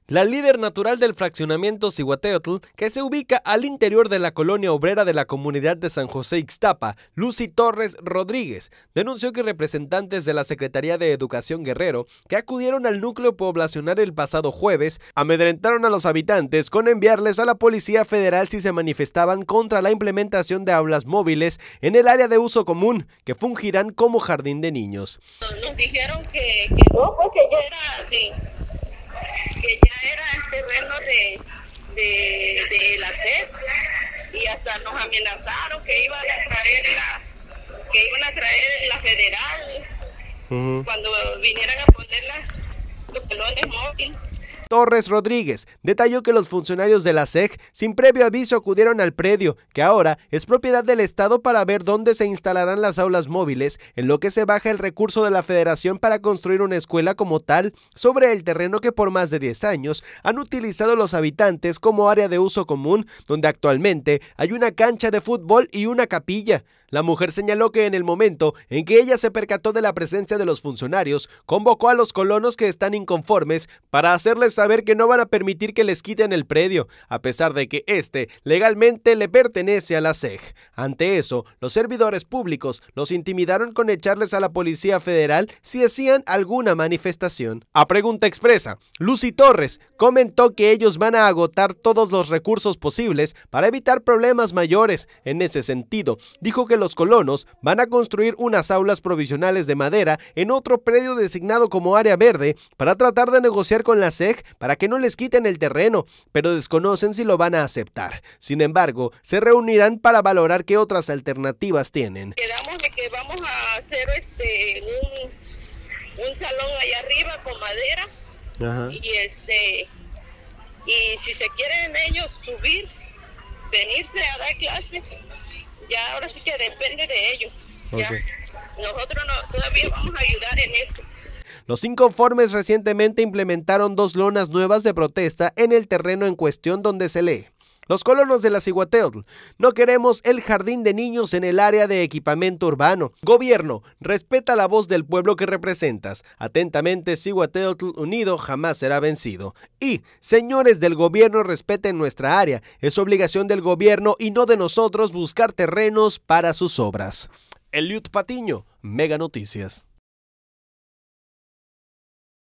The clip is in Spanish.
La líder natural del fraccionamiento Zihuataneotl, que se ubica al interior de la colonia obrera de la comunidad de San José Ixtapa, Lucy Torres Rodríguez, denunció que representantes de la Secretaría de Educación Guerrero, que acudieron al núcleo poblacional el pasado jueves, amedrentaron a los habitantes con enviarles a la Policía Federal si se manifestaban contra la implementación de aulas móviles en el área de uso común, que fungirán como jardín de niños. Nos dijeron que no, porque ya era así. Que ya era el terreno de la SED y hasta nos amenazaron que iban a traer la federal cuando vinieran a poner los salones móviles. Torres Rodríguez detalló que los funcionarios de la SEG sin previo aviso acudieron al predio, que ahora es propiedad del Estado, para ver dónde se instalarán las aulas móviles, en lo que se baja el recurso de la Federación para construir una escuela como tal sobre el terreno que por más de 10 años han utilizado los habitantes como área de uso común, donde actualmente hay una cancha de fútbol y una capilla. La mujer señaló que en el momento en que ella se percató de la presencia de los funcionarios, convocó a los colonos que están inconformes para hacerles saber que no van a permitir que les quiten el predio, a pesar de que este legalmente le pertenece a la SEG. Ante eso, los servidores públicos los intimidaron con echarles a la Policía Federal si hacían alguna manifestación. A pregunta expresa, Lucy Torres comentó que ellos van a agotar todos los recursos posibles para evitar problemas mayores. En ese sentido, dijo que los colonos van a construir unas aulas provisionales de madera en otro predio designado como área verde para tratar de negociar con la SEG para que no les quiten el terreno, pero desconocen si lo van a aceptar. Sin embargo, se reunirán para valorar qué otras alternativas tienen. Quedamos de que vamos a hacer un salón allá arriba con madera. Ajá. Y si se quieren ellos subir, venirse a dar clases, ya ahora sí que depende de ellos. Okay. Nosotros todavía vamos a ayudar en eso. Los inconformes recientemente implementaron 2 lonas nuevas de protesta en el terreno en cuestión, donde se lee: los colonos de la Zihuataneotl, no queremos el jardín de niños en el área de equipamiento urbano. Gobierno, respeta la voz del pueblo que representas. Atentamente, Zihuataneotl unido jamás será vencido. Y, señores del gobierno, respeten nuestra área. Es obligación del gobierno y no de nosotros buscar terrenos para sus obras. Eliud Patiño, Mega Noticias.